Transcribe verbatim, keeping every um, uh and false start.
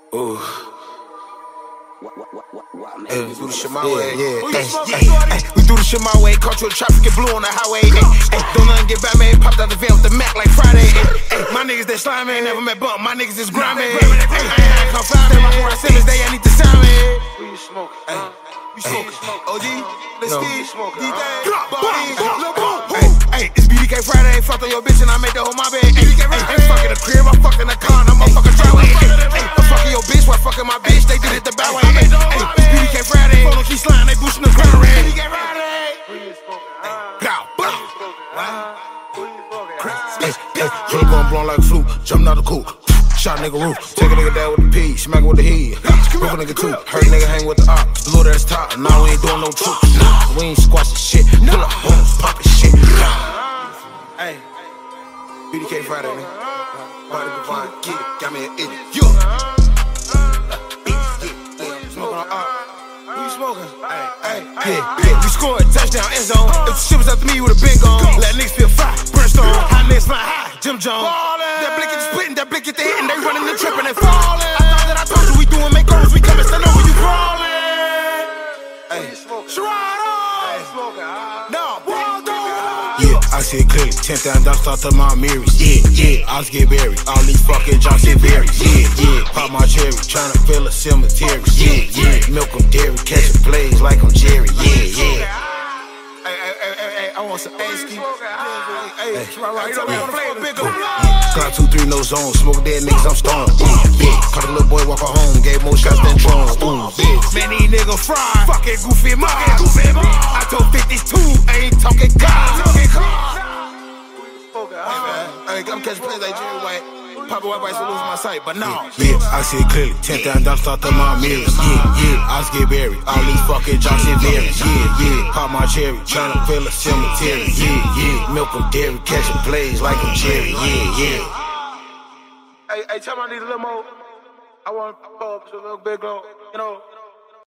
Ooh. Hey, we do the shit my way. Yeah, yeah. Hey, hey, we do the shit my way. Caught you in traffic, get blue on the highway. Hey, hey, don't nothing get back, man. Popped out the van with the Mac like Friday. Hey, hey, my niggas they slimy, ain't never met bump. My niggas is grimy. Hey, hey, I come fly me. My four Simmons, they ain't need to sound me. Who you smoking? Hey, you smoking? O G, let's see. Smoking. D J, Hey, hey, it's B D K Friday. Fucked on your bitch and I made the whole my bed. Hey, I'm fucking the crib, I'm fucking the car, and I'm fucking driveway. Hey, I'm fucking your bitch while fucking my bitch. They did it the bad way. Hey, it's B D K Friday. Phone keep sliding, they boosting the ground. B D K Friday. Who you smoking? Hey, hey, Drink gon' blow like a flute, jumping out the coupe. Shot nigga roof, take a nigga down with the P, smack with the head. Broke a nigga too, hurt nigga hang with the ops. Blue that's top, now we ain't doing no troops. We ain't squashing shit, pull up bones, poppin' shit. Hey, B D K Friday, man. Body divine, get it, got me an idiot. You, smoking on art. Who you smoking? Hey, hey, yeah, yeah. We scored touchdown end zone. If the shit was up to me, you would've been gone. Let niggas feel fire, brimstone. Hot niggas fly high, Jim Jones. That blick get splitting, that blick get the hitting. They running the trip and they falling. I thought that I told you we doing makeovers. We coming, stand over, you crawling. Hey, Sherrod. Hey, smoking. No, Waldo. Yeah, I see it clearly. ten thousand dollars start to my mirrors. Yeah, yeah, I was get buried. All these fucking jocks get buried. Yeah, yeah, pop my cherry. Tryna fill a cemetery. Yeah, yeah, milk them dairy. Catching plays like I'm Jerry. Yeah, yeah. Hey, hey, hey, hey, hey, I want some ice cream. Hey, hey, right, right, you know we on the floor, big up. Clock two, three, no zone. Smoke dead niggas, I'm stoned. Ooh, yeah. Caught a little boy walk home, gave more shots than drones. Ooh, bitch. Man, these niggas fried. Fucking goofy mob. I told fifty-two, I ain't talking God. Hey, I'm catching plays like Jerry White. Papa White White, so losing my sight, but no. Yeah, I see it clearly. ten thousand dollars start to my mirrors. Yeah, yeah, I was get buried. All these fucking jocks get buried. Yeah, yeah, pop my cherry. Tryna fill a cemetery. Yeah, yeah, milk them dairy. Catching plays like I'm Jerry. Yeah, yeah. Hey, hey, tell me I need a little more. I want to pull up to a little big glow, you know.